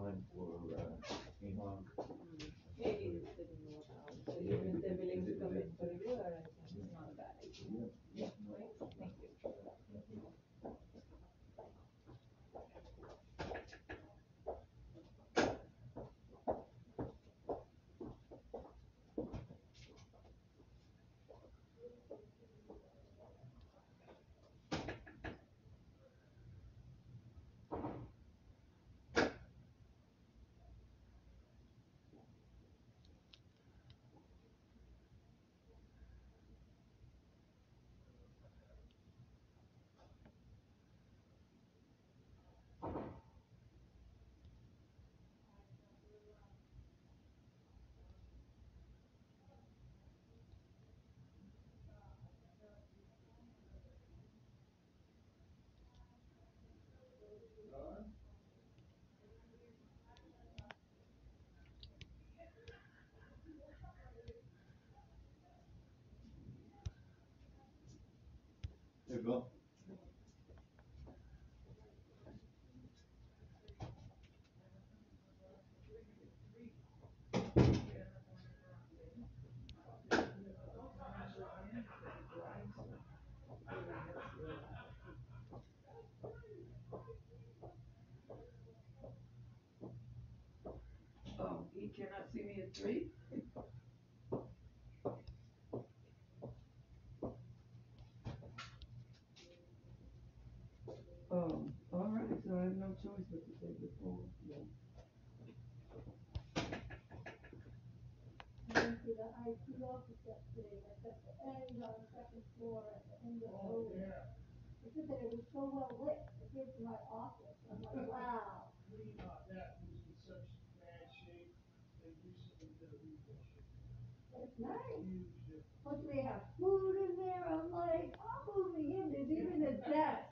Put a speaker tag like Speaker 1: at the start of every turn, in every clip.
Speaker 1: time for, Inga.
Speaker 2: Maybe you didn't know about it, so you're willing to commit for a year, I think it's not a bad idea.
Speaker 1: Yeah.
Speaker 2: Right? Thank you.
Speaker 1: There you go.
Speaker 3: Oh, he cannot see me at 3? Oh, all right, so I have no choice but to take the phone. Yeah.
Speaker 4: I went to the IT office yesterday, and I got the end on the second floor at the end of the building. They said that it was so well lit, it came to my office, I'm like, wow.
Speaker 5: That was in such bad shape, they recently did a revision.
Speaker 4: It's nice,
Speaker 5: Huge difference.
Speaker 4: plus they have food in there, I'm like, I'm moving in, there's even a desk.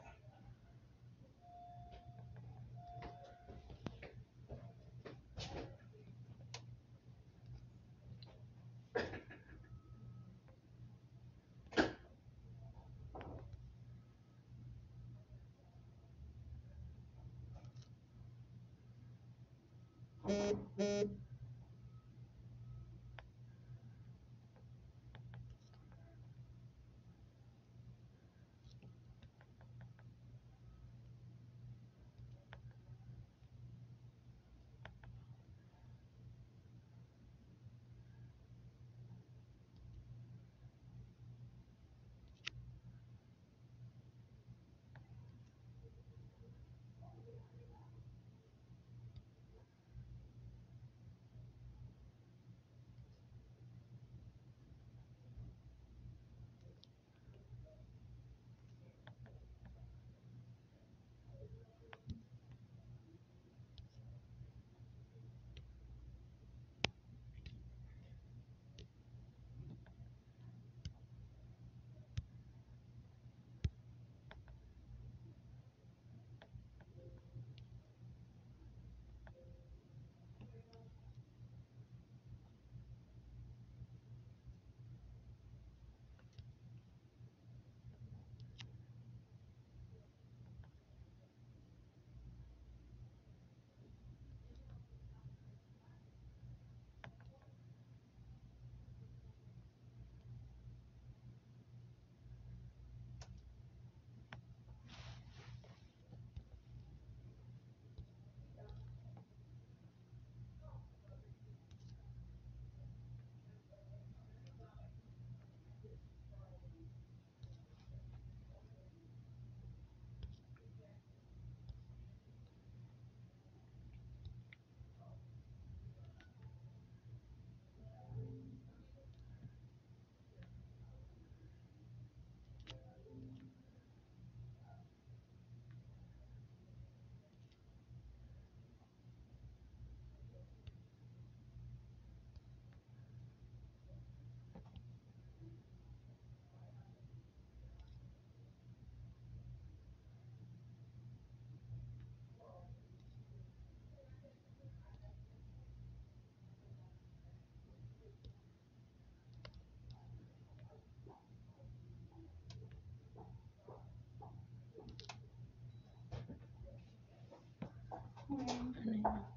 Speaker 6: Morning.